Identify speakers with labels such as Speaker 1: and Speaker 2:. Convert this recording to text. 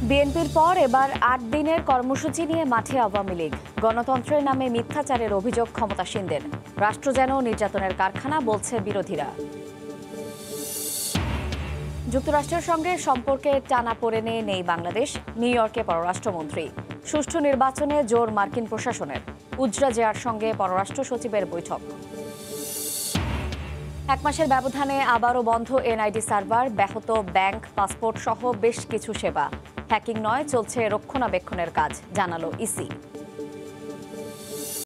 Speaker 1: বিএনপির পর এবার ৮ দিনের কর্মসূচি নিয়ে মাঠে আওয়ামী লীগ। গণতন্ত্রের নামে মিথ্যাচারের অভিযোগ ক্ষমতাসীনদের। রাষ্ট্র যেন নির্যাতনের কারখানা, বলছে বিরোধীরা। যুক্তরাষ্ট্রের সঙ্গে সম্পর্কে টানাপোড়েনে নেই বাংলাদেশ, নিউ ইয়র্কে পররাষ্ট্রমন্ত্রী। সুষ্ঠু নির্বাচনে জোর মার্কিন প্রশাসনের। উজরা জেয়ার সঙ্গে পররাষ্ট্র সচিবের বৈঠক। ১ মাসের ব্যবধানে আবারও বন্ধ এনআইডি সার্ভার, ব্যাহত ব্যাংক, পাসপোর্ট সহ বেশ কিছু সেবা। হ্যাকিং নয়, চলছে রক্ষণাবেক্ষণের কাজ, জানালো ইসি।